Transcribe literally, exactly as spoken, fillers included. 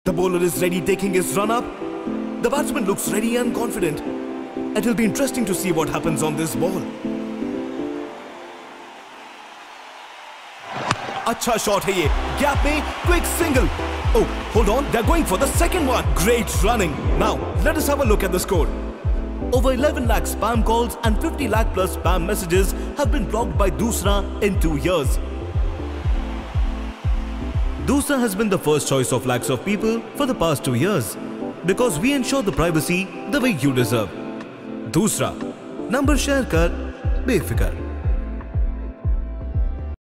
The bowler is ready, taking his run up. The batsman looks ready and confident. It will be interesting to see what happens on this ball. Acha shot hai ye. Gap mein quick single. Oh, hold on, they're going for the second one. Great running. Now, let us have a look at the score. Over eleven lakh spam calls and fifty lakh plus spam messages have been blocked by Doosra in two years. Doosra has been the first choice of lakhs of people for the past two years because we ensure the privacy the way you deserve. Doosra number share kar, befikar.